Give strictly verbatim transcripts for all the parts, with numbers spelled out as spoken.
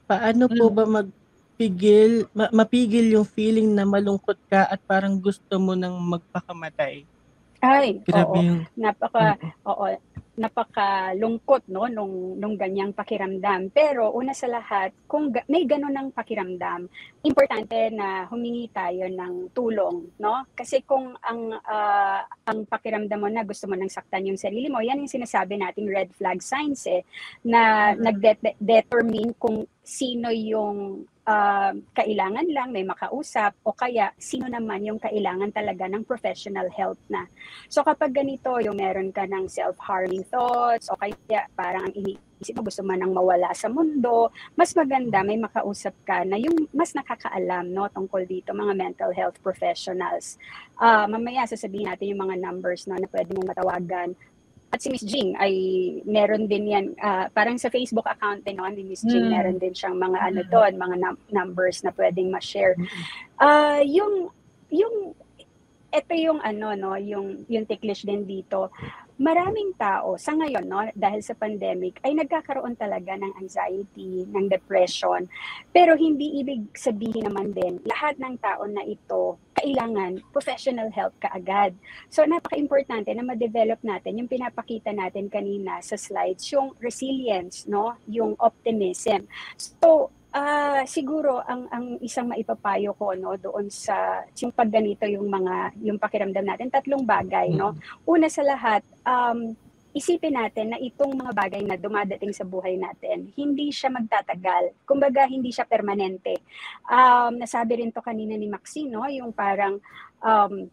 Paano po Hmm. ba magpigil ma mapigil yung feeling na malungkot ka at parang gusto mo ng magpakamatay? Ay, Grabe oo. yung Napaka oo. oo, napakalungkot 'no, nung nung ganiyang pakiramdam. Pero una sa lahat, kung ga may gano'n ng pakiramdam, importante na humingi tayo ng tulong 'no. Kasi kung ang, ah, ang pakiramdam mo na gusto mo ng saktan yung sarili mo, 'yan yung sinasabi nating red flag signs, eh, na Mm. nagde determine kung sino yung, ah, kailangan lang may makausap o kaya sino naman yung kailangan talaga ng professional help na. So kapag ganito, yung meron ka ng self-harming thoughts o kaya parang ang iniisip mo gusto mo ng mawala sa mundo, mas maganda may makausap ka na yung mas nakakaalam 'no, tungkol dito, mga mental health professionals. Ah, mamaya sasabihin natin yung mga numbers 'no, na puwede mong matawagan. At si Miss Jing ay meron din 'yan, ah, parang sa Facebook account din 'no, ni Miss Jing Mm. meron din siyang mga ano Mm. dun, mga num numbers na puwedeng ma-share. Mm. Ah, yung yung eto yung ano 'no, yung yung ticklish din dito, maraming tao sa ngayon 'no, dahil sa pandemic ay nagkakaroon talaga ng anxiety, ng depression. Pero hindi ibig sabihin naman din lahat ng tao na ito kailangan professional help kaagad. So napakaimportante na ma-develop natin yung pinapakita natin kanina sa slides, yung resilience 'no, yung optimism. So, ah, siguro ang ang isang maipapayo ko 'no, doon sa yung 'pag ganito yung mga yung pakiramdam natin, tatlong bagay 'no. Mm. Una sa lahat, um, isipin natin na itong mga bagay na dumadating sa buhay natin, hindi siya magtatagal. Kumbaga hindi siya permanente. Um, nasabi rin 'to kanina ni Maxine 'no, yung parang, um,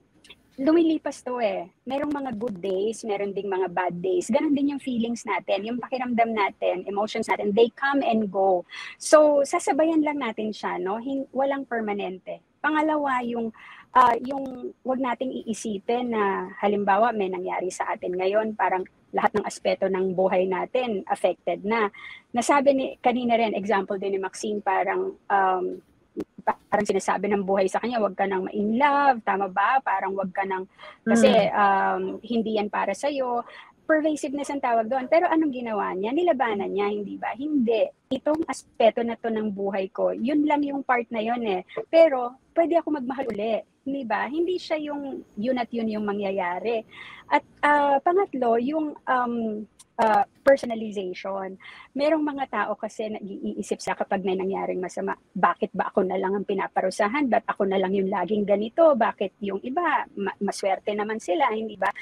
lumilipas 'to, eh. Merong mga good days, meron ding mga bad days. Gano'n din yung feelings natin, yung pakiramdam natin, emotions natin, they come and go. So, sasabayan lang natin siya 'no, hin walang permanente. Pangalawa, yung, ah, yung 'wag nating iisipin na halimbawa may nangyari sa atin ngayon, parang lahat ng aspeto ng buhay natin affected na. Nasabi ni kanina rin, example din ni Maxine, parang, um, parang sinasabi ng buhay sa kanya, "Wag ka ng ma-inlove," tama ba? Parang wag ka ng kasi, Hmm. um, hindi yan para sa'yo. Pervasiveness ang tawag doon. Pero anong ginawa niya? Nilabanan niya, hindi ba? Hindi. Itong aspeto na 'to ng buhay ko, yun lang yung part na yun, eh. Pero puwede ako magmahal uli, hindi ba? Hindi siya yung yun at yun yung mangyayari. At, ah, pangatlo, yung, um, ah, personalization. Merong mga tao kasi nag-iisip sila kapag may nangyaring masama, "Bakit ba ako na lang ang pinaparusahan? Ba't ako na lang yung laging ganito? Bakit yung iba ma masuwerte naman sila?" Hindi ba?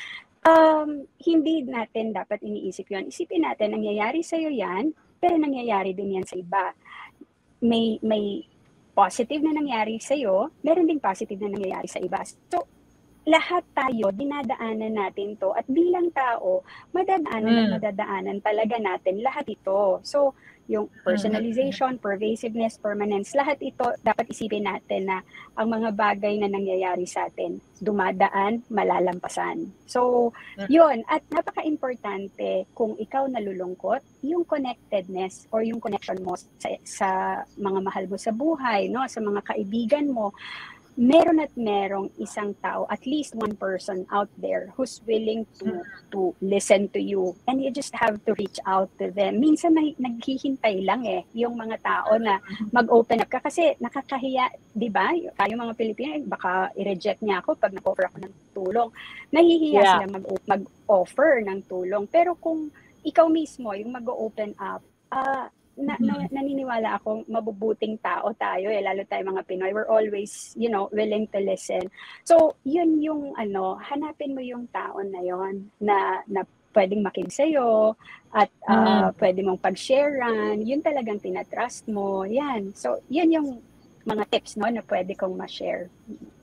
Um, hindi natin dapat iniisip yun. Isipin natin nangyayari sa'yo yan, pero nangyayari din yan sa iba. May may positive na nangyari sa'yo, meron ding positive na nangyayari sa iba. So, lahat tayo dinadaanan natin 'to at bilang tao, madadaanan at Hmm. madadaanan talaga natin lahat ito. So, yung Mm. personalization, pervasiveness, permanence, lahat ito dapat isipin natin na ang mga bagay na nangyayari sa'tin, dumadaan, malalampasan. So, Hmm. yun. At napakaimportante kung ikaw nalulungkot, yung connectedness or yung connection mo sa sa mga mahal mo sa buhay 'no, sa mga kaibigan mo, meron at merong isang tao, at least one person out there who's willing to Mm. to listen to you, and you just have to reach out to them. Minsan nag naghihintay lang, eh, yung mga tao na Mm. mag-open up ka kasi nakakahiya, 'di ba? Tayong mga Pilipino, eh, baka i-reject niya ako 'pag nag-offer ako ng tulong. Nahihiya Yeah. sila mag-o mag-offer ng tulong. Pero kung ikaw mismo yung mag-o-open up, ah, na na Mm. naniniwala akong mabubuting tao tayo, eh, lalo tayong mga Pinoy, we're always, you know, willing to listen. So, yun yung ano, hanapin mo yung tao na yun na na puwedeng makinig sa'yo at, Mm. ah, puwede mong pag-share-an, yun talagang tina-trust mo, 'yan. So, yun yung mga tips 'no, na puwede kong ma-share.